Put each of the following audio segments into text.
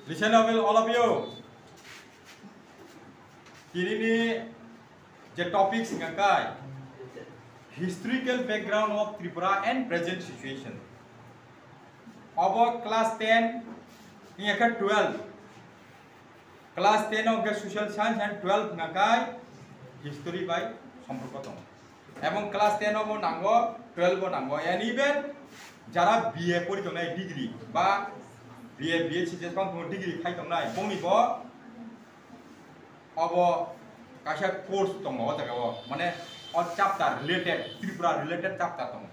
Listen well, all of you. Kini ni je topic singkai historical background of Tripura and present situation. About class 10 ini akan 12. Class 10 of social science and 12 ngakai history by সম্পর্ক এবং class 10 of নাঙ্গো 12 নাঙ্গো and even যারা BA পড়িতনাই degree বা BA BSc যেরকম degree খাইতনাই বংনিব अब काशा कोर्स दङ अ जागाव माने अ chapter related Tripura related chapter दङ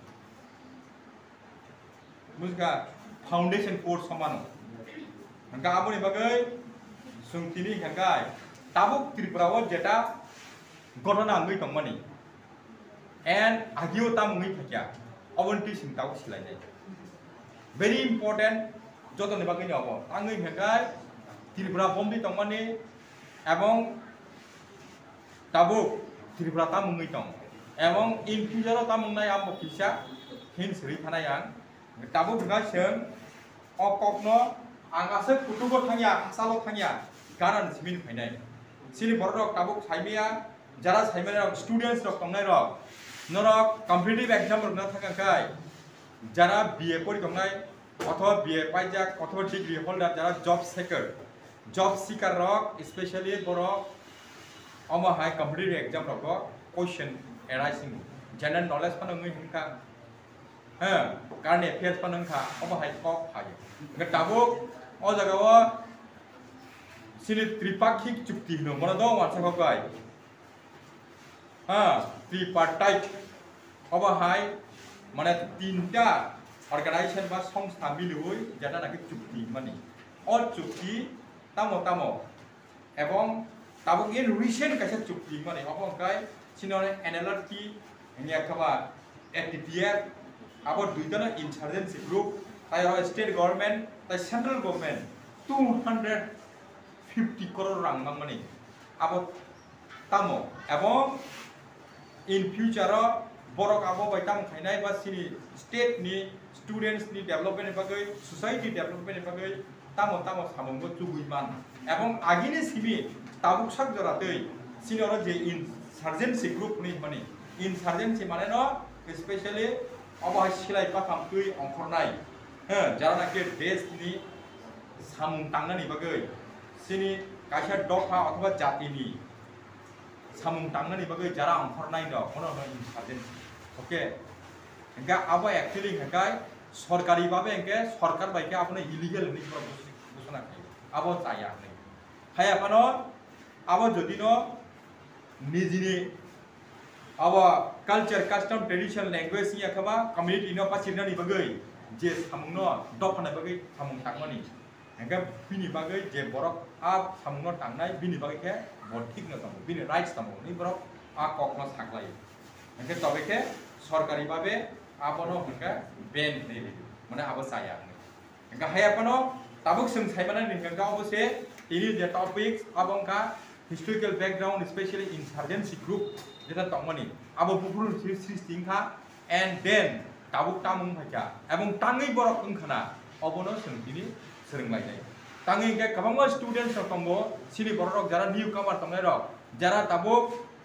मुजगा फाउंडेशन कोर्स समान हंगा आबोनि बागै सुंथिनि हंगाय ताबुक त्रिपुराव जेटा घटना ngै दंमानि एंड आगियो ताम ngै थाकिया अबन्ति सिंताव सिलायनाय वेरी इंपोर्टेंट जतनि बागै अब आङै हंगाय त्रिपुरा बमदि दंमानि এবং তাবুক त्रिपुरा तामुङै दं এবং इन फ्यूचर तामुंनाय आमो किसा हिन्स रि थानाय आं ताबुक गासों अककनो आंगासो कुटुबो थांया हासालो थांया गारान सिमिन फायनाय सिनि बररक ताबुक साइमिया जारा साइमिया स्टूडेंट्स रक तंनाय रक नरक कम्पिटिटिव एग्जाम रक ना थाकाय जारा बीए परि दंनाय अथवा बीए पाइजाक अथवा डिग्री होल्डर जारा जॉब सीकर रक स्पेशली बरक अमा हाई कम्पिटिटिव एग्जाम रक क्वेश्चन एराइजिंग जनरल नॉलेज पनङै हिंखा करंट अफेयर्स पनंखा अमा हाई टॉप हायो ताबुक अ जगाव सिनि त्रिपाक्षिक चुक्ति नो मनदो वाचखकाय त्रिपार्टाइट अमा हाई माने तीनटा ऑर्गेनाइजेशन बा संस्था मिलुय जाना नाकि चुक्ति माने और चुक्ति तामो एवं ताबुक इन रिसेंट कैसे चुक्ति माने अबंकाय सिनोने एनएलआरटी निया खबा एटीपीएफ अब दुइजना इंसर्जेंसी ग्रुप ताय स्टेट गवर्नमेंट ताय सेंट्रल गवर्नमेंट 250 करोड़ रां माने अब तामो एवं इन फ्यूचर बरक अब बायताम खायनाय बा सिनि स्टेट नि स्टूडेंट्स नि डेवलपमेंट बागै सोसाइटी डेवलपमेंट बागै तामो सामंगो चुगुइमान एवं आगिनि सिबि ताबुक साक जरातै सिनर जे इनसार्जेंसी ग्रुप नि माने इनसार्जेंसी माने न स्पेशली अबाय सिलाय पाथाम तुइ अंखरनाय जारानाके देशनि सामुं तांनानि बागै सिनि कायसा दफा अथवा जातिनि सामुं तांनानि बागै जारा अंखरनाय न कोनो इनसार्जेंसी ओके हंगा अब एक्चुअली हंगाय सरकारी भावे हंगे सरकार बायके आपने इलीगल नि घोषणा खायो अब जाया नै हाय आपनो अब जदिनो निजिनि अब कल्चर कस्टम ट्रेडिशन लैंग्वेज नि अथवा कम्युनिटी न पासिरनानि बागै जे सामुंनो दफानाय बागै सामुं तांमानि हंगा बिनि बागै जे बरक आप सामुंनो तांनाय बिनि बागै के बथिक न दं बिनि राइट्स दं नि बरक आ ककनो साखलायो हंगे तबेके सरकारी भावे आपनो हंगा बेन नै माने अब जाया हंगा हाय आपनो ताबुक जों सायमाना हंगा अबसे इनि जे टॉपिक्स अबंका historical background specially insurgency group जेटा तंगमनि अब बुबुल सृष्टिंखा एंड देन ताबुक तामुं फायका एवं ताङै बरक ओंखाना अबनो सोंथिनि सोलोंलायनाय ताङै के गोबां स्टूडेंट्स दंबो सिनि बरक जारा निउ कमार तंनाय रक जारा ताबुक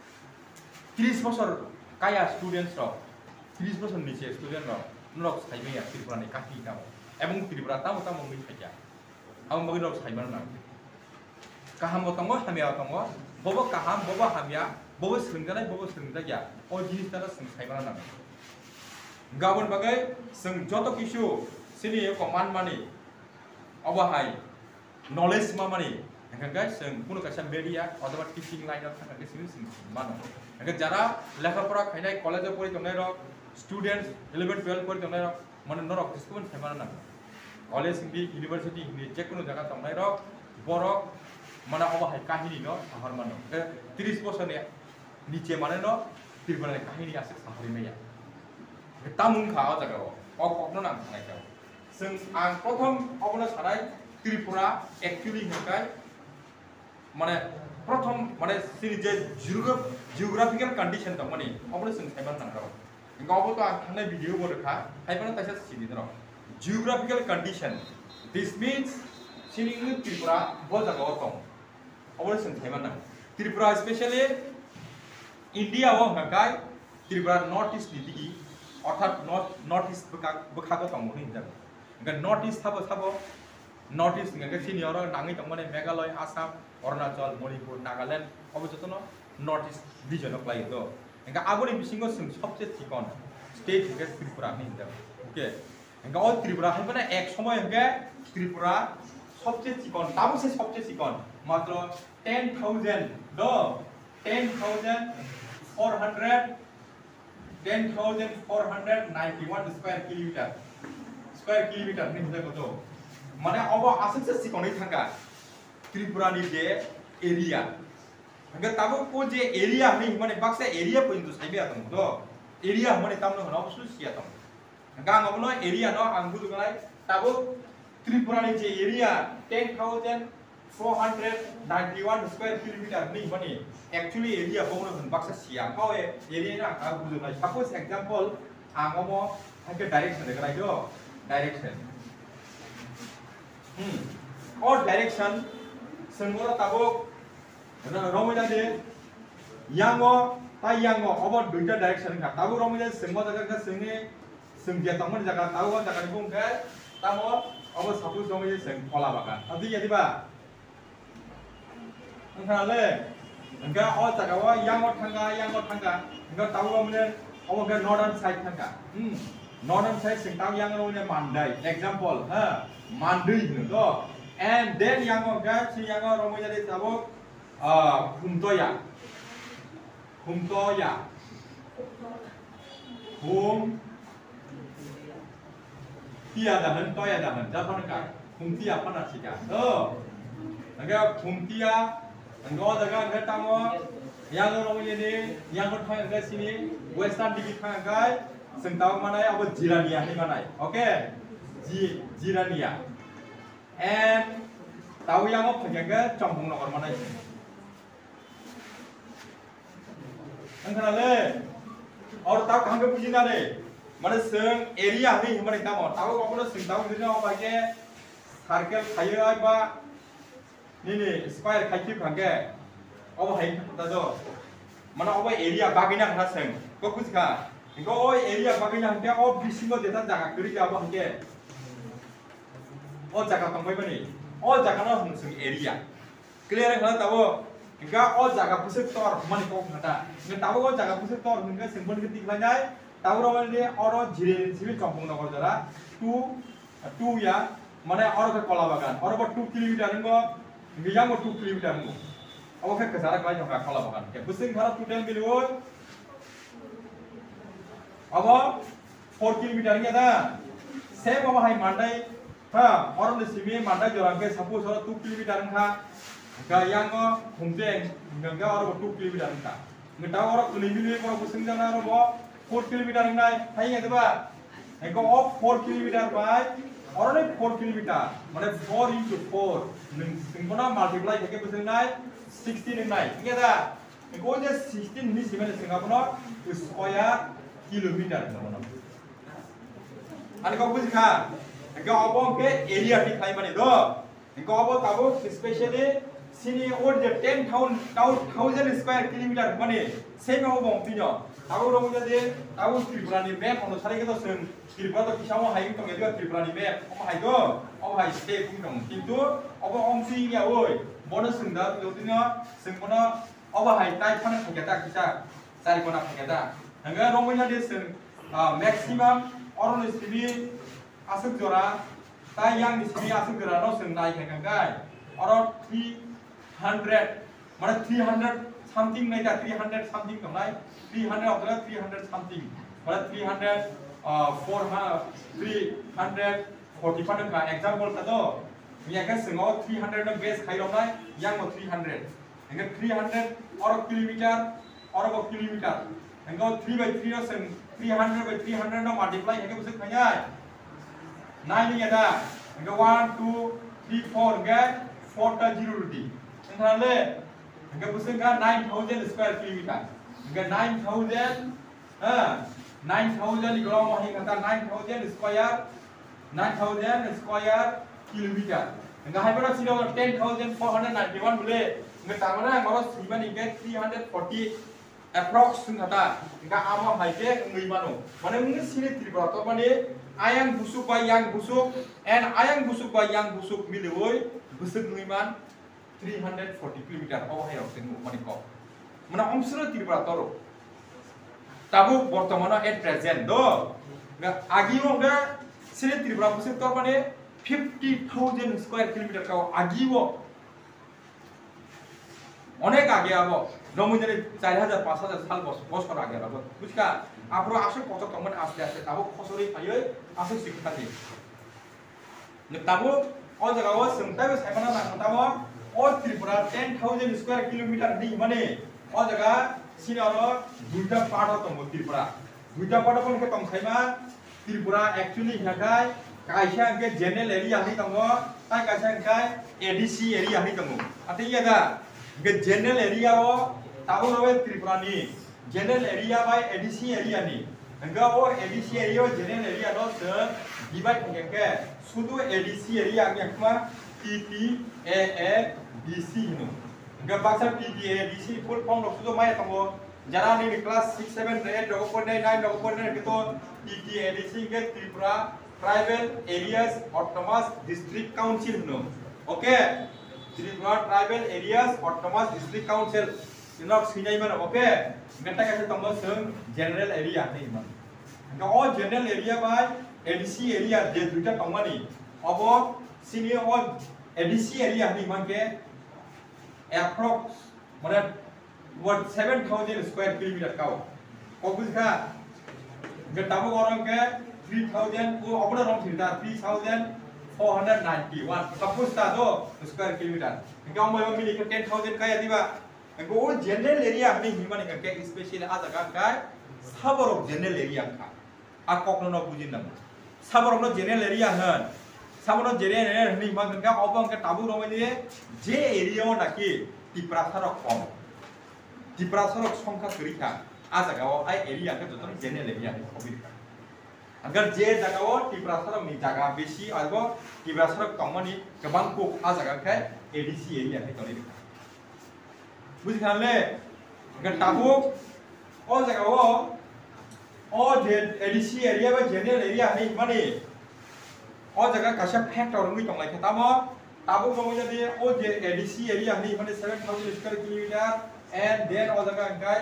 30 बছর काया स्टूडेंट्स रक 30 बছর निचे स्टूडेंट रक नरक साइमेया त्रिपुरानि काहि नाम एवं त्रिपुरा तामो ngै फायका आं मगै रक साइमान ना काहाम दंगो हामिया दंगो बबो काहाम बबो हामिया बबो सोंजानाय बबो सोंजाया अ जिनिसटा जों साइमान ना गाबोन बागै जों जत किसु सिनि कमान्ड मानि अबहाय नॉलेज मा मानि हंगा जों कुनु कासा मीडिया अथवा टीचिंग लाइन थांगा सिनि जों मानो हंगा जारा लेखाफोरा खायनाय कलेज परि दंनाय रक स्टूडेंट्स 11 12 परि दंनाय रक माने नरक दिसकुन साइमान ना कलेज नि यूनिवर्सिटी नि जे कुनु जागा दंनाय रक बरक माने अबहाय काहिनी न सहर मानो 30 बছरनि नीचे माने न त्रिपुरानि काहिनी आसे साहरिनाया तामुंखा अ जागाव अ ककनो नाम थानायखौ जों आं प्रथम अबनो सानाय त्रिपुरा एक्चुअली हंगाय माने प्रथम माने सिनि जे जियोग्राफिकल कंडीशन दं माने अबनो जों साइमान नांगौ हंगा अबो तो आं थांनाय भिडियो बरखा हायबानो तासा सिनि दं geographical condition this means Sini Tripura bojaga otong. Awal sing thaiman nang. Tripura especially India o hakai Tripura North East ni অর্থাৎ নর্থ ইস্ট বখাগো তং মনি হিসাবে গা নর্থ ইস্ট থাবো নর্থ ইস্ট গা সিনিয়র নাঙি তং মানে মেঘালয় আসাম অরুণাচল মণিপুর নাগাল্যান্ড অবচতন North East region of like দো গা আগনি বিসিঙ্গো जों সবচেয়ে চিকন স্টেট গা ত্রিপুরা নি হিসাবে ওকে গা অল ত্রিপুরা হাইবানা এক সময় গা ত্রিপুরা সবচেয়ে চিকন তাবো সে সবচেয়ে চিকন মাত্র 10,000 দো 10,491 square kilometer ni hujai koto mane obo asuk se sikonai thanga tripura ni je area hanga tabo ko je area ni mane baksa area pointu saibe atam to area mane tamno hono osu sia tam hanga ngobno area no ang budu galai tabo tripura ni je area 10,491 square kilometer ni mane actually area bono hun baksa sia ko area na ka budu galai suppose example angomo hanga direction galai do direction or direction sengora tabo romida de yango ta yango obo duita direction ka tabo romida sengmo jaga ka sengni sengja tangmon jaga tabo jaga ni bung ka tamo obo suppose romida seng phola baga adi yadi ba angkale angka o jaga wa yango thanga angka tabo romida obo ka northern side thanga northern side sing tao yang no ne mandai example ha mandai no do and then yang ga si yang ro mo jadi tabo humtoya hum tia dahan toya dahan japan ka hum tia pana sika aga hum tia anggo daga ga tamo yang ro mo jadi yang ro thang ga sini western digi thang ga sing tao manai abo jirania ni manai okay jirania and tao yang op phage chongbong nogor manai angkana le aur tao kangge bujina le mane sing area ni mane tamo tao kono sing tao dina opage circle khayo ba ni square khaiki phage obo hai ta do mane obo area bagina khana sing ko bujka Iko area bagainya hangke o bisingo deta jaga kiri abo hangke o jaga tangbai bani o jaga no hungsung area clear khana tabo ika o jaga pusuk tor mani ko khata nge tabo o jaga pusuk tor hangke simbol ke tiklanai tabo ro mani oro jire sibi chompong nogor jara 2 ya mane oro ke kola bagan oro ba 2 kilometer ngo ngiyang 2 kilometer ngo abo ke kesara kai joga kola bagan ke pusing khara total bilwo अब 4 kilometre के दा same अब high मांडai हा और ने सिमे मांडai जोरां के suppose और 2 kilometre का गायांग घुमते गंगा और 2 किलोमीटर का ngta और कुलिमिलि को बुसिंग जाना और 4 किलोमीटर नाय हाई है बा एको ऑफ 4 किलोमीटर बाय और ने 4 किलोमीटर माने 4 into 4 सिंगना मल्टीप्लाई के बुसिंग नाय 16 नाय ठीक है दा एको जे 16 नि सिमे Singapore square kilometer namono ani ko bujka ga obo ke area ti khai mane do ko obo tabo especially sini or je 10,000 square kilometer mane same obo pino tabo ro muje de tabo tripura ni map ono sare ke to sing tripura to kisamo hai to nge tripura ni map obo hai do obo hai state pung dong kintu obo omsi ya oi bono singda yodino singbono obo hai tai phana khageta kisa sari kona khageta hanga romina de sing maximum oron sibi asuk jora ta yang ni sibi asuk jora no sing nai khai kangai oron 300 mane 300 something nai da 300 something kangai 300 of the 300 something mane 300 340 ka example ta do mi aga singo 300 no base khai ro nai yang mo 300 hanga 300 or kilometer or kilometer and go 3 by 3 or 300 by 300 no multiply and go busuk khanya 9 ni ada and go 1 2 3 4 get 4 ta 0 ruti and hale and go busuk ka 9,000 square kilometer and 9,000 9,000 gram hi kata 9,000 square kilometer enggak hai pada sini 10,491 boleh enggak tamana ngoro siban ingke 340 approx kata enggak ama hai ke ngui mano mana ngi sini tripura to mane ayang busuk by yang busuk and ayang busuk by yang busuk milewoi busuk ngui man 340 kilometer oh hai rok tenu mane ko mana omsro tripura to ro tabu bortomano at present do enggak agi mo enggak sini tripura busuk to mane 50,000 square kilometre কাও আগিও অনেক আগে আবো নমুনারে 4000 5000 সাল বছর আগে আবো বুঝকা আপরো আসে কত কমন আসতে আসতে তাবো খসরি ফাইয়ে আসে শিক্ষানি তাবো অ জায়গাও সংতাবে সাইমানা না তাবো অ ত্রিপুরা 10,000 স্কয়ার কিলোমিটার দি মানে অ জায়গা সিনারো দুইটা পার্ট হতো ত্রিপুরা দুইটা পার্ট কোনকে তম সাইমা ত্রিপুরা অ্যাকচুয়ালি হিনাকায় kaisa ke general area ni tango tai kaisa ke ADC area ni tango ati ya da ke general area o tabo no tripura ni general area by ADC area ni enga o ADC area o general area no se divide ke sudu ADC area ni akma TTAA DC no enga baksa TTAA DC full form no sudu mai tango jara ni class 6 7 8 9 9 gitu TTAA DC ke tripura Tribal Areas Autonomous District Council no. Okay. Tripura Tribal Areas Autonomous District Council. Inok sinai mana okay. Meta kasi tamo seng general area ni man. Ka all general area by ADC area je duita tongmani. Abo sini all ADC area ni man ke approx mana what 7,000 square kilometer kau. Kau buka. Ke tamo orang ke 3,000 को अपना रंग Thirtha 3,491 suppose ता दो square kilometre गांव में मिली के 10,000 का यदि बा को जनरल एरिया हमें हिमा ने के स्पेशल आ जगह का साबर ऑफ जनरल एरिया का आ कोकनो न बुझिन न साबर ऑफ जनरल एरिया हन साबर ऑफ जनरल एरिया हमें हिमा का अबंग के ताबु रमे ने जे एरिया नाकि तिप्रासार कम तिप्रासार संख्या करिखा आ जगह आ एरिया के जतन जनरल एरिया कबिर अगर जे जगह तिप्रासार नि जगह बेसी आरो तिप्रासार कमनि गोबां को आ जगह के एडीसी एरिया है तनि बुझखाले अगर ताबो ओ जगह ओ जे एडीसी एरिया बा जनरल एरिया है माने ओ जगह कासा फैक्टर नि तंलाय खतामो ताबो गमो जदि ओ जे एडीसी एरिया है माने 7,000 स्क्वायर किलोमीटर एंड देन ओ जगह गाय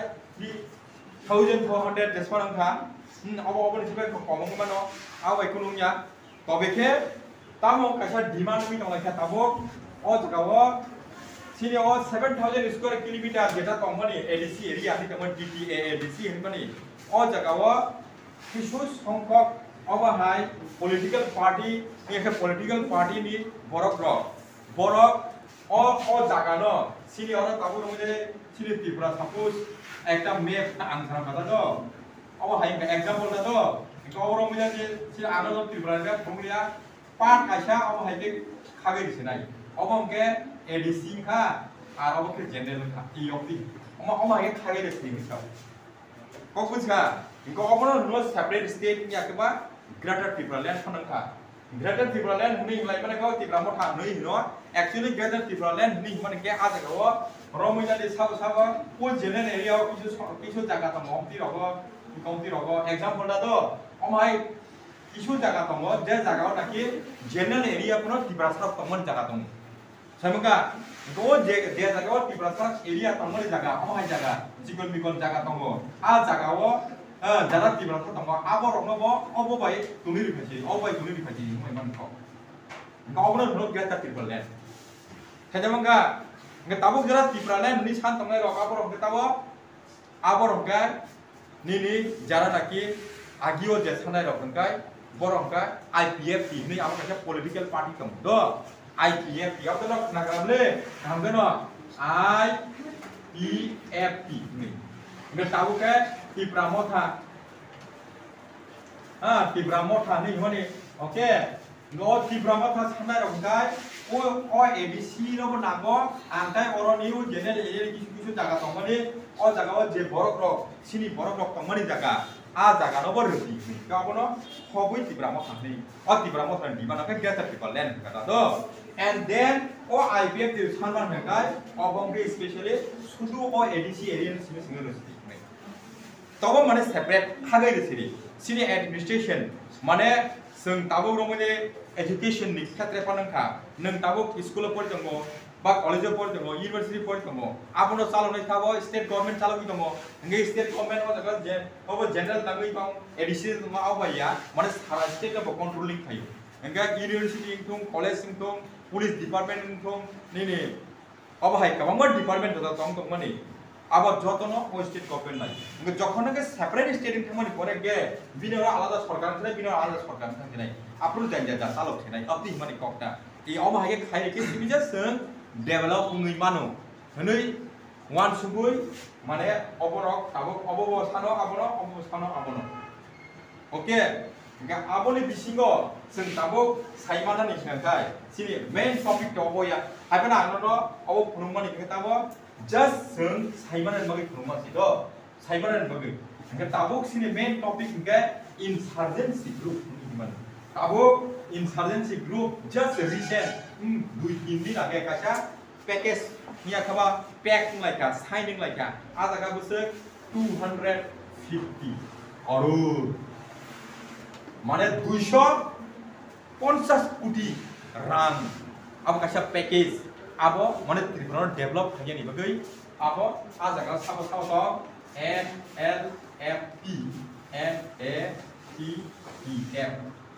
3,400 जेसमान था अब अपन सिबे कमंग मानो आव इकोनोमिया तबेखे तामो कासा डिमांड मी तंलाय खताबो ओ जगह सिनि ओ 7,000 स्क्वायर किलोमीटर जेटा कंपनी एडीसी एरिया नि तमन टीटीए एडीसी हनमानि ओ जगह किछु संख्यक अबहाय पॉलिटिकल पार्टी एक पॉलिटिकल पार्टी नि बरक ओ जगह न सिनि और ताबु रमजे सिनि त्रिपुरा सपोज एकटा मैप आंसरा माता दो अब हाय एग्जांपल दा दो गौरव मिला जे सिनि आनो त्रिपुरा ने फंगलिया पार्ट कासा अब हाय के खागे दिसनाय अब हमके एडीसी खा आरो के जनरल खा इयोपी हम हाय खागे दिसनि खा कोकुसका इको अपनो नो सेपरेट स्टेट नि आकेबा ग्रेटर त्रिपुरा लैंड फनखा ग्रेटर त्रिपुरा लैंड हनि लाइ माने को त्रिपुरा मथा नै नो एक्चुअली ग्रेटर त्रिपुरा लैंड हनि माने के आ जगह रमिला दे साब को जनरल एरिया किछु जगह त ममति रगो एग्जांपल दा दो अमाय किछु जगह त म जे जगह नाकि जनरल एरिया कोनो त्रिपुरा सब कमन जगह त समका को जे जगह त्रिपुरा सब एरिया तमन जगह अमाय जगह जिगन बिगन जगह त म आ जगह जरा त्रिपुरा सब त म आबो रंगबो अबो बाय तुनि रिफासि मैं मन को गावनो नो गेटा त्रिपुरा लैंड खजमंगा nge tabu jara Tripura land नि सान तंगाय रका बरम के ताबो आबरम का निनि जरा नाकि आगियो जे सानाय रखनकाय बरम का आईपीएफ नि आबो का पॉलिटिकल पार्टी कम दो आईपीएफ अब तो नागामले हमगनो आईपीएफ नि nge tabu का त्रिपुरा मथा त्रिपुरा मथा नि होने ओके नो त्रिपुरा मथा सानाय रखनकाय ओ एबीसी रो नागो आंताय अरनिउ जनरल एरिया किछु जगह तंगनि ओ जगह जे बरक रक सिनि बरक रक तंगनि जगह a jaga no bor reti ka bono hobui tibra mo thangni o tibra mo thang diba na ka get people len ka do and then o IVF the sanban mekai obong especially sudu o ADC area sini single resti tabo mane separate hagai resiri sini administration mane sing tabo romone education ni khatre panangkha nang tabo school por jango ba college por jango university por jango apono chalo nai thabo state government chalo ki jango nge state government ma jaga je obo general tangui pang ADC ma awaya mane sara state ko controlling thayo nga university thung college thung police department thung ni obo hai kabang department da tong tong mani আবার যতন ও state government নাই যখন আগে separate state ইনকামানি পরে গে বিনর আলাদা সরকার থাকে বিনর আলাদা সরকার থাকে নাই আপনি জান যা চালক থাকে নাই আপনি মানে ককটা এই অবহাগে খাই রেখে সিমিজা সং ডেভেলপ নুই মানো হনই ওয়ান সুবুই মানে অবরক আবক অববসানো আবনো অববসানো আবনো ওকে গা আবনি বিসিঙ্গ সং তাবক সাইমানা নি খাই সিনি মেইন টপিক তো অবয়া হাইবানা আননো অব ফুনুমানি খেতাবো just sung saibanan bagi rumah sido saibanan bagi angka tabuk sini main topic angka insurgency group gimana tabuk insurgency group just recent dui ini lagi kaca package nia kaba pack like signing like ada kaba besar 250 crore mana 250 koটি rand apa kaca package abo mane tribunal develop khaya ni bagai abo a jaga sabo sabo to NLFP NATEF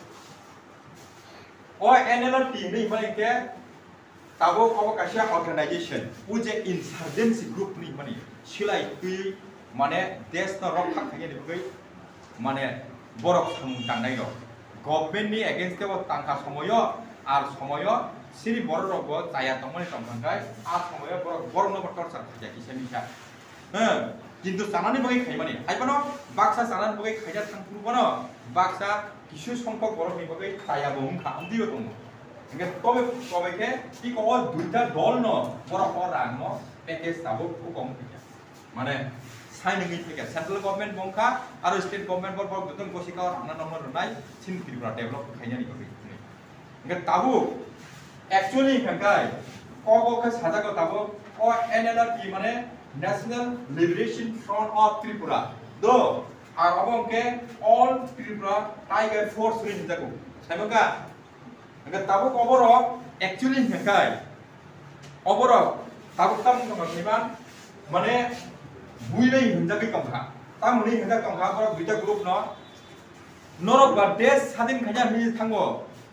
o NLFP ni mane ke tabo abo kasia organization uje insurgency group ni mane silai tui mane desh na rok khaya ni bagai mane borok samung tangnai ro government ni against te tangka samoyo ar samoyo sini boro rogo taya tongmani tongkhangkai a samoyo boro no torture khaja kisa misa kintu sanani bagai khaimani aibano baksa sanan bagai khaja thangpuru bono baksa kisu songkok boro ni bagai taya bong kha amdiyo tong engke tobe ke ti ko duita dol no boro ko rang no package tabo ko kom khaja mane signing ni theke central government bongkha aro state government bor beton kosika rangna nomor nai sin tripura develop khaija ni bagai engke tabo actually kai ko ka saja ko tabo o NLRP mane National Liberation Front of Tripura do ar abong ke all Tripura Tiger Force ni jago saimoka aga tabo ko boro actually kai oboro tabo tam ko man mane builei hinjagi kamkha tamuni hinja kamkha boro duita group no norok bardes sadin khaja mi thango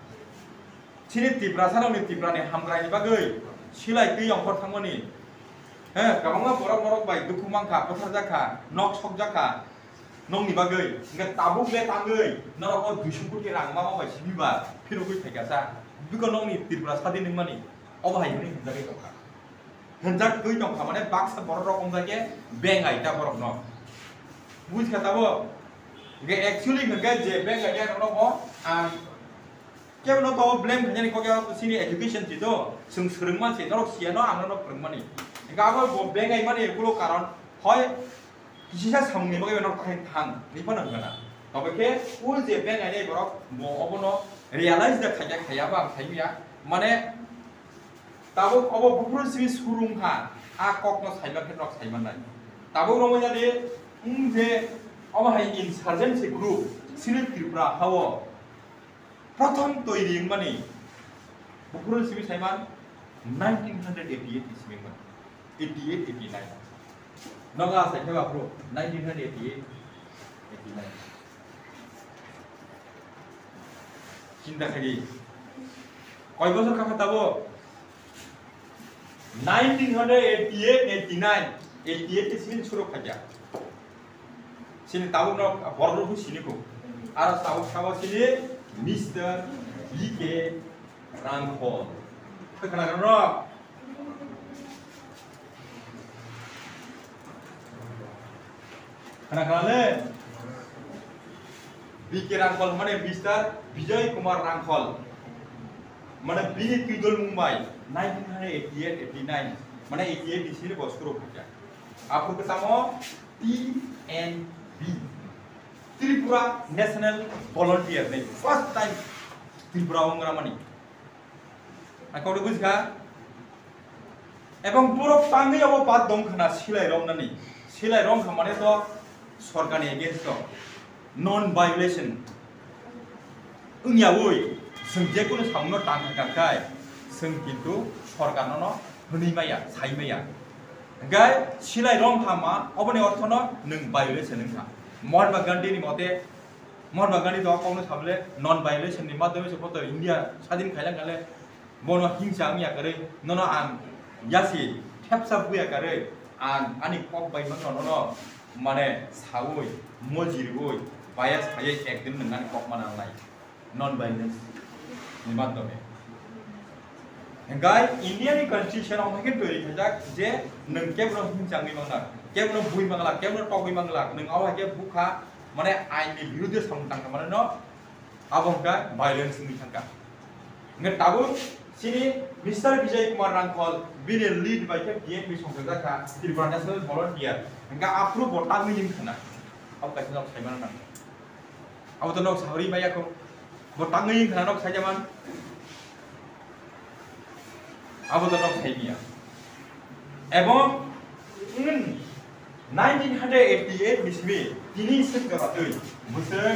sini tibra saroni tibra ni hamgrai bagai silai tui yongkor thangmani kabangma borok bai duku mangkha pothar jakha nok sok jakha nong ni bagai nge tabuk le tangai norok 200 koটি rang ma bai sibiba phiro goi thaikasa biko nong ni tibra sadin ni mani obahai ni hinjagai tongkha hinjak goi tongkha mane baksa borok rokom jage bengai ta borok no buj khatabo nge actually nge je bengai ya no mo kaya no to blame kanya ni ko kaya sini education jido sung sering man si norok sia no ang no preng mani enga abo bo bengai mani gulo karon hoy kisisa samni bagai no kain thang ni pa nang gana tobe ke ul je bengai ni borok mo obono realize da khaya ba khaiya mane tabo obo bupur simi surung kha a kok no saiba ke nok saiman nai tabo romo jadi je obo hai insurgency group sini tripura hawo প্রথম তৈরি মানে বকুরল CB Saiman 1988 ইসমি মানে 88 89 নগা সাইখে বাপ্রো 1988 89 চিন্তা করি কয় বছর কাকা তাবো 1988 89 88 scene শুরু খাজা সিন তাবো ন বড় সিনিকো আর সাবো সিনি Mr. E.K. Rangkol. Kenal rock. Kenal le. B.K. Rangkol mana Mr. Vijay Kumar Rangkol. Mana B. Kidul Mumbai 1988-89. Mana 88 di sini bos kru kerja. Apa kesama TNB. Tripura National Volunteer nih first time Tripura orang mana? Aku udah buka. Ebang borok tangi apa bad dong kena silai rom nani. Silai rom kemana tu sorgan against tu non violation. Unya woi, sengje kuno samno tang kakai, seng kintu sorgan nono huni maya, sai maya. Gai silai rom kama, apa ni orangnya neng violation nengka. Mahatma Gandhi ni mate, Mahatma Gandhi tu apa orang samle non violation ni mate macam apa India sadin kailan kale, bono hingsa miya kare, nono an Yasi, tepsa buya kare, ani kok bayi mana mana sawui, mojirui, bias kaya ekdin dengan kok mana lain, non violence, ni mat dome. Enggak, India ni constitution orang mungkin tu ini kerja, je nengke belum hincang ni mana, ke belum bui mangalak, ke belum kok bui mangalak, neng awak ke buka, mana ain ni biru dia samtang mana no, abang kan violence ni tangka. Nggak tahu. Sini Mr. Vijay Kumar Rangkol bini lead by ke BNP Songkata ka Tripura National Volunteer enggak approve botang ni kana au ka nok sai mana au to nok sauri maya ko botang ni kana nok sai jaman au to nok sai biya ebong 1988 bismi tini sekara tui musek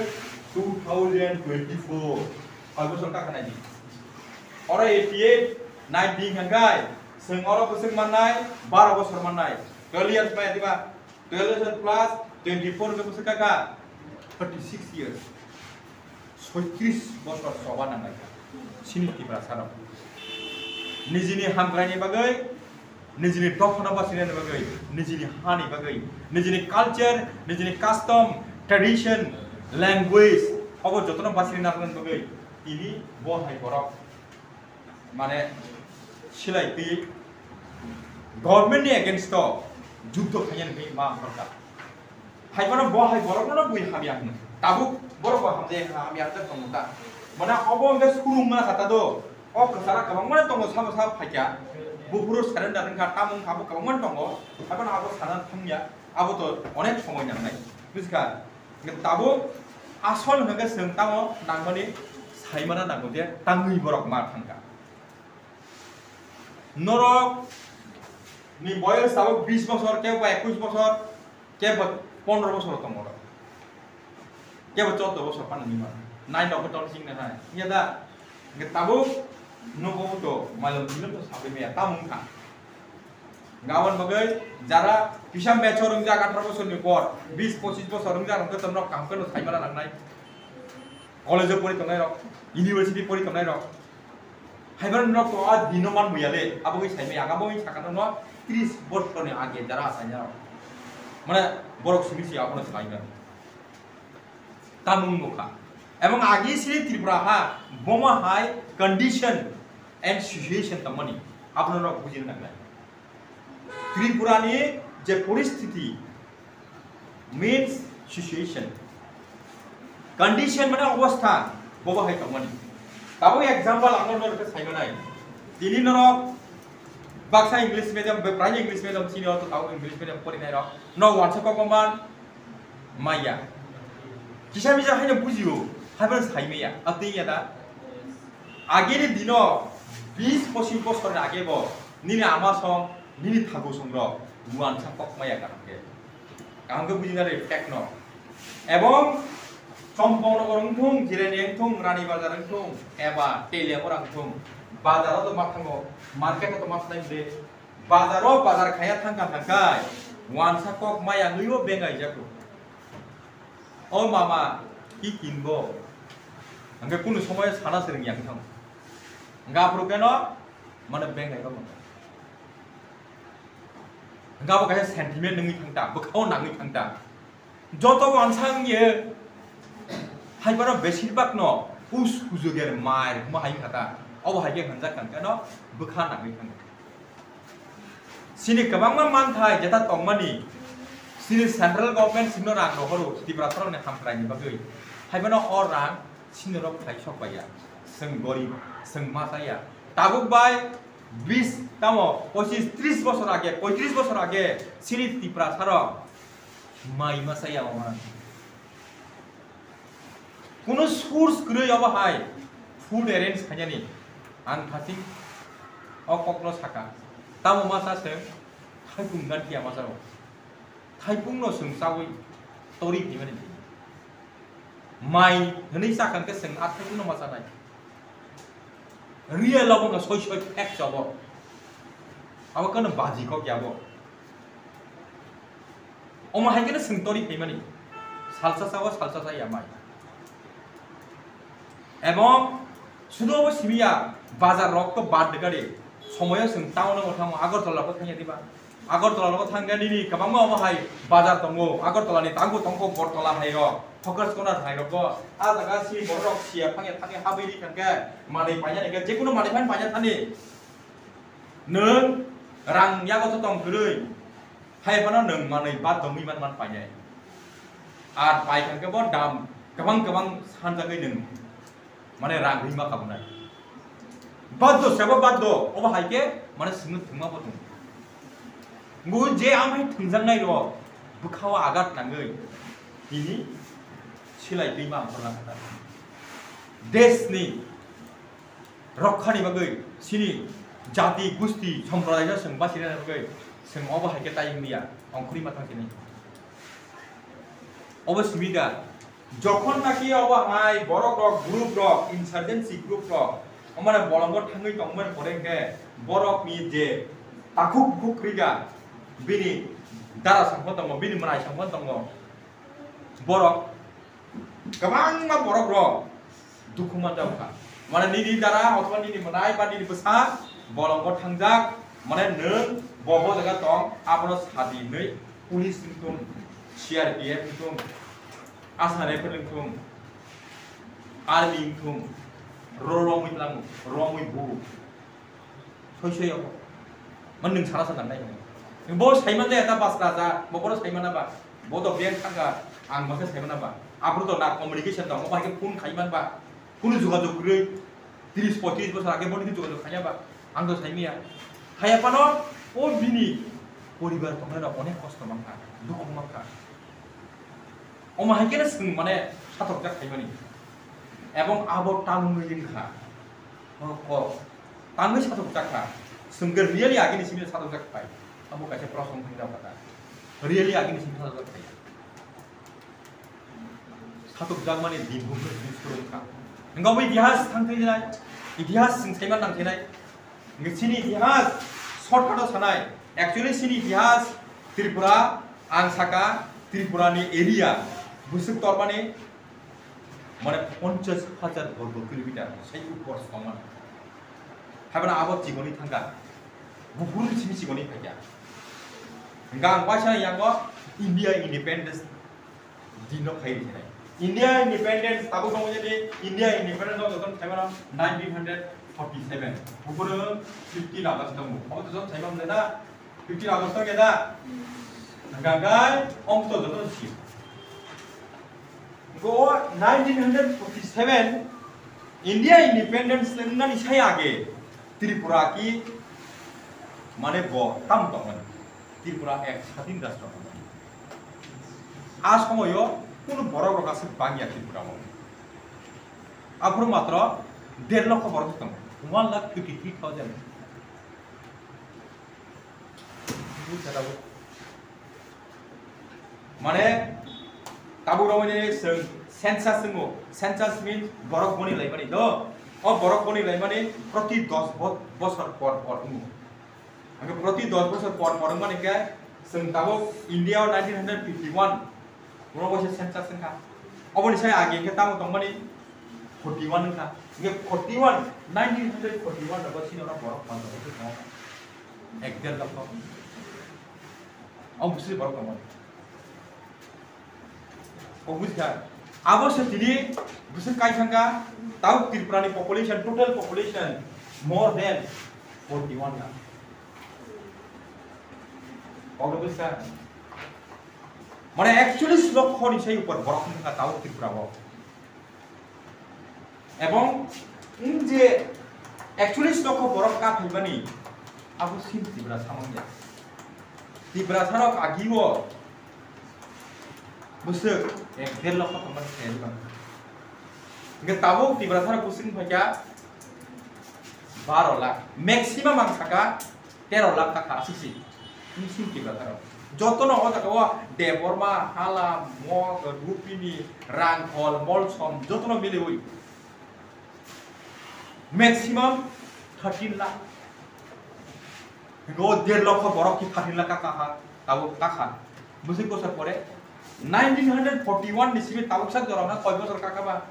2024 au boson ka kana ji Orang 88, 19 kan guys, orang pusing manai, 12 bosor manai. Kalian supaya tiba, 12 plus 24 ke pusing kakak, 36 years. 36 bosor soban nangai. Sini tiba sarap. Nijini hamkrani bagai, nijini dokhana basine bagai, nijini hani bagai, nijini culture, nijini custom, tradition, language. Apa jotona basine nakan bagai. Ini bohai borok. মানে সিলাই P government against যুদ্ধ খাইয়ান P মা হরকা হাইবানো ব high বরকনো বুই হামি আহন তাবু বরক হামজে হামি আতে তমতা মানে অবঙ্গে সুরুমা খাতা দো অ কসারা কবংমান তঙ্গ সাব সাব ফাইকা বুপুরো সারেন্ডার কা তামুং খাবু কবংমান তঙ্গ হাইবানো আবো সানান থামিয়া আবো তো অনেক সময় নাংনাই বুঝকা তাবু আসল হগে जों তামো নাংমানি সাইমানা নাংগো যে তাঙ্গি বরক মা thangka Norok ni boyos tahu 20 bosor, ke 21 bosor, ke 15 bosor tomor, ke 14 bosor pan ni mana, naik dok betul sing nih, ya dah, kita tahu nopo tu malam film tu sampai meja tamu kan, gawan bagai jara pisang becor orang jaga 18 bosor ni bor, 20-25 bosor orang jaga kita temrok kampung tu saya mana naik, college puri temai rok, university puri temai rok. Haibaran rok to ad dinoman muyale abo gi saime aga bo gi sakano no 30 বছর ni age jara asanya mane borok simisi apono saiga tamung mukha ebong age sri Tripura ha boma high condition and situation tamani apono rok bujin nagnai Tripura ni je poristiti means situation condition mane obostha boma high tamani Tahu example anggur nol ke saya mana? Dini norok, baksa English medium, berani English medium sini atau tahu English medium pori naik rok. No one sekok komban, Maya. Kisah bisa hanya bujiu, hampir saya Maya. Artinya dah, age ni dino, 20-25 bosor age bo, nini amasong, nini thagu songrok, one sekok Maya kan ke. Kamu ke bujiu dari tekno. Ebong Compong orang tung, jiran yang tung, rani bazar yang tung, eba teli orang tung, bazar itu matanggo, market itu matang deh, bazar kaya tangkai, wan sakok maya nguyo bengai jago, oh mama, ikin bo, angkat kuno semuanya sana sering yang tang, enggak perlu keno, mana bengai kamu, enggak pakai sentimen nengi tangta, bekau nengi tangta, jodoh wan sang ye. Haibara besirpak no us hujuger mair ma haim kata aw haige hanjak kan kano bukhan nang kan sini kabang man thai jeta tongmani sini central government sino rang no horu Tripura thorong ne hamkrai ni bagai haibano or rang sino rok thai sok baya seng gorib seng ma saya tabuk bai 20 tamo 25-30 বছর আগে 35 বছর আগে sini Tripura thorong mai ma saya orang कुनो source गृह अब हाय food arrange खायनि आं फासिं अ कक्ल साका तामो मासा जों थाइपुं गानथिया मासा थाइपुं न जों सावै तोरि हिमानि माइ हनै साखांके जों आथाइपुं न मासा नाय रियल अब न सय सय पैक जाबो अब कनो बाजी को ग्याबो अमा हायकेनो जों तोरि हिमानि सालसा सावा सालसा साया माइ एवं सुदोबो सिबिया बाजार रक्त बाद गाड़ी समय जों टाउन थांगो आगरतलाखौ थांया दिबा आगरतलाखौ थांगानि गोबां अबाहाय बाजार दङ आगरतलानि तांगो तंगो बरतला हायरो फकस कोनार हायरो आ जागा सि बरक सिया फांगे थांगे हाबैनि थांगे मानै पाया ने जेकुनो मानै फाइन पाया थानि नों रां यागो दं गरै हायबानो नों मानै बा दंनि मान पाया आर पाय थांगे बो दाम गोबां सानजागै नों माने रां हिमा खाबनाय बादो सेबो बादो अबा हायके माने सिंनो थुमा बो दं गु जे आमहाय थुंजांनाय र बुखावा आगात नाङै बिनि सिलाय दैमा हरलांदा देशनि रक्षानि बागै सिनि जाति गुस्ति सम्प्रदायजों जों बासिनायनि बागै जों अबा हायके टाइमनिया अंकुरि माथांसिनि अबस्मिदा যখন নাকি অবহাই বড় গ্রুপ ইনসার্জেন্সি গ্রুপ মানে বলঙ্গ থাঙ্গৈ দংমोन পरेंगे बरकनि जे ताखुक खुख्रिगा बिनि दारा संपद दङ बिनि मनाय संपद दङ बरक गोबां मा बरक र दुखुमान जाबखा माने निनि दारा अथवा निनि मनाय बा निनि बसा बलंग थांजाक माने नों बबो जागा दं आपनो सादिनै पुलिस तुम सीआरपीएफ तुम आसाने फोरोंथुम आर्मी तुम रमै लां रमै बु सयसयाव मन नों सारा साननाय नों बो साइमान जाया दा बास राजा बबो साइमाना बा बद बेंक थांगा आं मासे साइमाना बा आब्रो ना कम्युनिकेशन दं बाहाय फोन खाइमान बा कुनु जुगाजुग गै 30 35 बोसोर आगे बनि जुगाजुग खाया बा आं तो साइमिया हाया पानो ओ बिनि परिबार तंना अनेक कष्ट मांखा दुख मांखा अमा हायकेनो जों माने साथक जाखायमानि एवं आबो तामुङै लिंखा अ तामुङै साथक जाखा जोंगे रियली आगिनि सिमि साथक जाखाय आबो कासे प्रसंग थिंदा पाता रियली आगिनि सिमि साथक जाखाय साथक जागमानि दिनबुंखौ सुरुखा नंगौ इतिहास थांथैनाय इतिहास जों सायमान नांथैनाय सिनि इतिहास शर्टकाटआव सानाय एक्चुअली सिनि इतिहास त्रिपुरा आं साका त्रिपुरानि एरिया बुसुक तरमाने माने 50,000 वर्ग किलोमीटर सैकु कोर्स दंमोन हाबना आबो जिगनि थांगा बुहुर सिमि जिगनि फाया गां वासा यांगो इंडिया इंडिपेंडेंस दिनो खायरिनाय इंडिया इंडिपेंडेंस ताबो दङ जे इंडिया इंडिपेंडेंस दं थायमाना 1947 बुहुर 15 आगस्ट दङ अब तो थायमाम लेना 15 आगस्ट गेदा गांगाय अमतो जतो सि Go 1947 India independence लंगनानि साय आगे त्रिपुरा की माने बो ताम दंमोन त्रिपुरा एक स्वाधीन राष्ट्र आ समयो कुनु बर रगासे बांगिया त्रिपुरायाव आफोर मात्र 1.5 लाख बर दं 1,53,000 माने ताबु रमाने जों सेंसास दङ सेंसास मीन्स बरक बनि लायमानि द अ बरक बनि लायमानि प्रति 10 बছর पर दङ आगे प्रति 10 बছর पर माने के जों ताबो इंडिया 1951 बरक सेंसास संखा अबनि साय आगे के ताबो दंमानि 41 नखा ये 41 1941 दबो सिनरा बरक मानदो दङ 1.5 लाख अब बुसि बरक दङ Obuskan, abo setidi busur kaisangka tahu Tripurani population total population more than 41 lakh. Obuskan, mana actually slok khoni say upar borok nungka tahu Tripura bo. Ebong inje actually slok borok ka phibani abo sim Tripura samangya. Tripura sarok agiwo busuk 1.5 lakh Nggak tahu tiba tiba pusing baca 12 lakh, maximum ang saka 13 lakh kaka sisi, ini sih tiba tiba. Joto no kota kawa deborma hala mo rupini rangkol molsom joto no beli hui, maximum 13 lakh. Go 1.5 lakh borok ki 13 lakh kaka tahu kaka, musik ko sapore 1941 di sini tahu sak dorong na koi bosor kaka ba.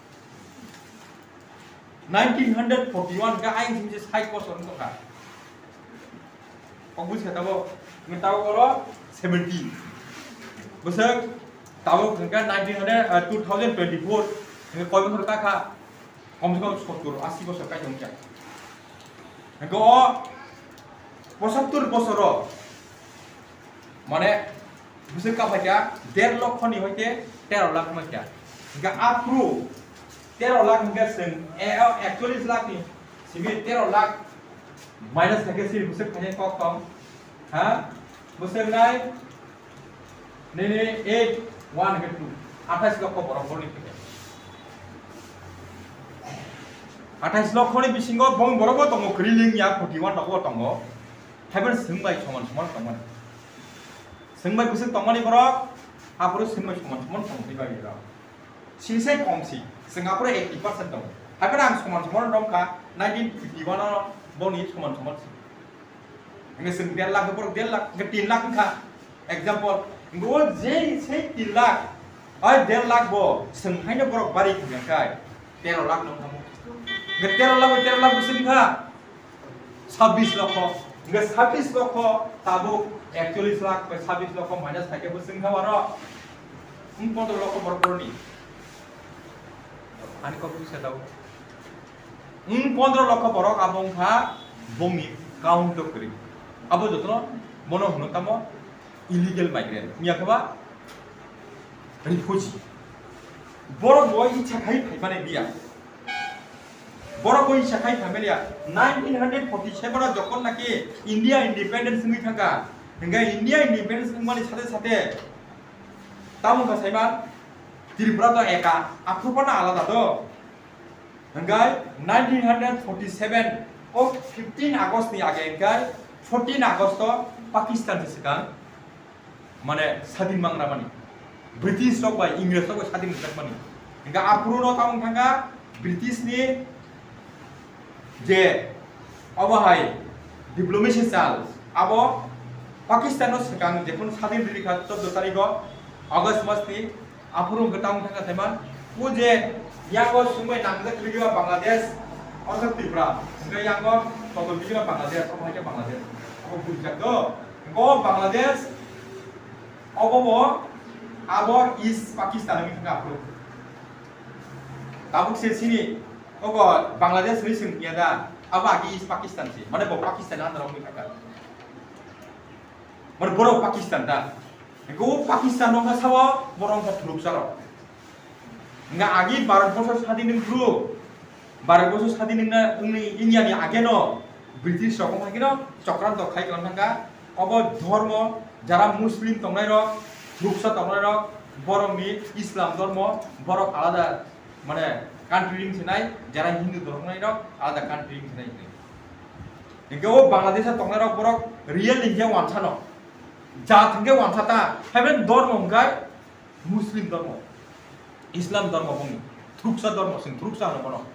1941 ka aing sini sai ko son to ka. Kong bus kata bo ngetahu kalau 70. Besok tahu kan 2024 nge koi bosor kaka. Kom ko 70 80 bosor ka jongja. Go 75 bosor মানে বুঝে কা ভাইয়া 1.5 লক্ষ নি হইতে 13 লাখ মাইয়া গা approve 13 lakh গা সেন 41 লাখ নি সিবি 13 লাখ মাইনাস থাকে সি বুঝে খানে কক কম হ্যাঁ বুঝে নাই নে 8 1 কে 2 28 লক্ষ বরাবর নি থাকে 28 লক্ষ নি বিসিঙ্গ বং বরাবর দङ গ্রিলিং या 41 দङ দङ হাইবেন সিংবাই সমান সমান সমান Sengbai busuk tongmani borok, apuru sengbai soman-soman tongsi bagi borok. Sinsai kongsi, Singapura 80% dong. Hapen ang soman-soman dong ka 1951 no boni soman-soman sih. Nge seng 1.5 lakh borok 1.5 lakh, nge 3 lakh ka. Example, ngo je sei 3 lakh, ay 1.5 lakh bo, seng haine borok bari keng kai. 13 lakh dong kamu. Nge 13 lakh busuk ka. 26 lakh. Nge 26 lakh tabuk 41 lakh by 26 lakh minus থাকে বুঝছেন খাবার 15 লক্ষ বরাবর নি আনি কত কিছু দাও 15 লক্ষ বরক আবং খা বমি কাউন্ট করি আবো যত মনো হনো তামো ইলিগাল মাইগ্রেন্ট মিয়া খাবা রিফিউজি বড় বই ইচ্ছা খাই মানে বিয়া বড় বই ইচ্ছা খাই ফ্যামিলিয়া 1947 যখন নাকি ইন্ডিয়া ইন্ডিপেন্ডেন্স হই থাকা Hingga India independence kembali sate-sate. Tamu ka saiman Tripura to eka, aku pernah alada to. Hingga 1947 oh 15 August ni age hingga 14 August to Pakistan sekarang. Mane sadin mang namani. British log by English log sadin mani. Hingga aku no tamu hingga British ni je apa hai diplomacy sal abo Pakistan no sekarang jepun sadin diri ka 14 tarikh August mas ni apuru getang thanga teman uje yang go sumai nangja kliwa Bangladesh और Tripura enggak yang go toto kliwa Bangladesh apa aja Bangladesh apa bujak do go Bangladesh obo abo is Pakistan ni thanga apuru tabuk se sini obo Bangladesh ni sing tiada aba gi is Pakistan sih mana bo Pakistan andar mi thanga Berboro Pakistan dah. Ego Pakistan nongga sawo borong ka truk saro. Nga agi barat boso sadin ning truk. Barat boso sadin ning na India ni age no. British rokom age no চক্রান্ত খাই kalam thanga. Obo dharma jara muslim tongnai ro truk sa tongnai ro borong ni Islam dharma borok alada mane country ring sinai jara Hindu dharma nai ro alada country ring sinai. Ego Bangladesh tongnai ro borok real India wansa no. जात हंगे वांसाता heaven धर्म हंगाय मुस्लिम धर्म इस्लाम धर्म बंगी थ्रुक्सा धर्म सिं थ्रुक्सा न बनो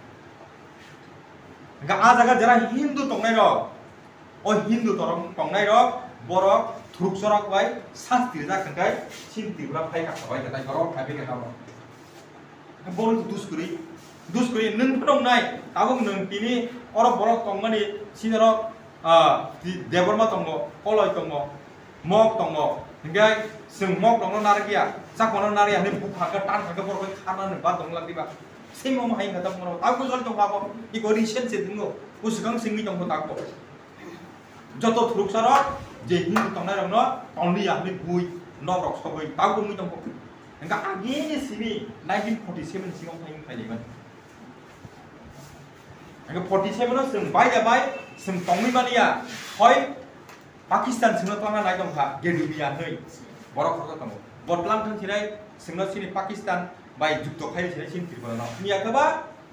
आ जगह जरा हिंदू तंगनाय रो ओ हिंदू धर्म तंगनाय रो बरो थ्रुक्सा रक बाय शास्त्रि जा खंगाय सिंतिब्रा फाय का बाय गताय बरो खाबे का बरो बोल दुसकुरि नों फदंनाय ताबो नों तिनि अर बरो तंगमानि सिनरो Debbarma तंगो कलय तंगो mok tongo hinggai sing mok tongo nargia sak mono naria ni bukha ka tan ka bor ka khana ne ba tong lagdi ba sing mo hai ngata mono ta ko jol tong ba ko I ko recent se dingo usgang singi tong ta ko joto thruk saro je hindu tong na rong no only ya ni bui no rok sobai ta ko mi tong ko hingga agi ni sini 1947 singong hai ngai le ban hingga 47 no sing bai da bai sing tong mi mania hoi Pakistan singno tanga naidong ha gedubia hei borok khorka tamo botlang thang thirai singno sini Pakistan bai jukto khai sini sin tirbono no ni akaba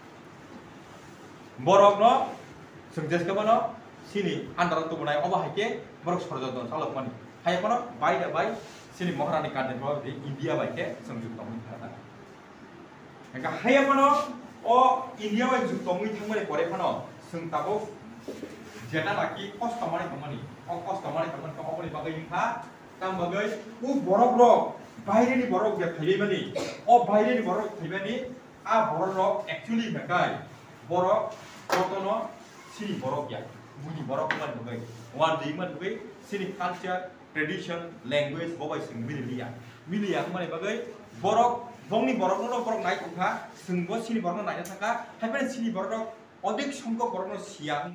borok no sungjes kaba no sini andar tu bunai oba haike borok sorjoton salok mani hai kono bai da bai sini maharani kadne bro di India bai ke sungjukto mui thana enka hai kono o India bai jukto mui thangmani pore kono sung tabo jena laki customary company o customary company company bagai ingha tam bagai u borok rok বাইরে ni borok ya thaibe mani o বাইরে ni borok thaibe ni a borok rok actually mekai borok kotono sini borok ya muni borok man bagai wan di man bagai sini culture tradition language bobai sing milia mani bagai borok bongni borok no borok nai kha singbo sini borok nai thaka haibare sini borok odik songko borok no siang